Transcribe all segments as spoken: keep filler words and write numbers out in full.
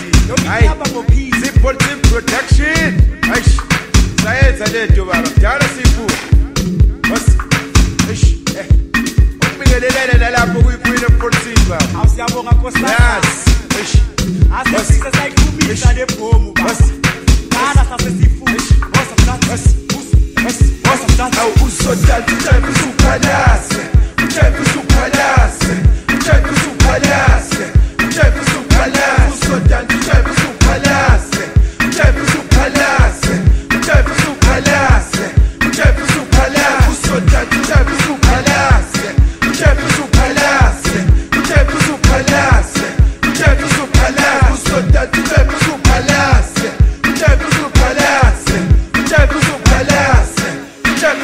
Hayi Zipholting Production. Hayi sayenza lento baba njalo sifu bas eish eh ukubingelelele nalapho kuyiphile Zipholting baba awusiyabonga Nkosi yes eish asifisa sayikhumisa lebhomu baba kana sasesifu boss of that boss boss of that awu usodala ujayiva usuphalase ujayiva usuphalase ujayiva usuphalase ujayiva usuphalase usodala ujayiva usuphalase ujayiva usuphalase ujayiva usuphalase ujayiva usuphalase usodala ujayiva usuphalase ujayiva usuphalase ujayiva usuphalase ujayiva usuphalase usodala ujayiva usuphalase ujayiva usuphalase ujayiva usuphalase ujayiva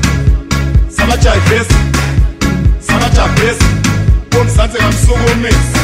Sama Chavez, um Santa Ramsugo Mix.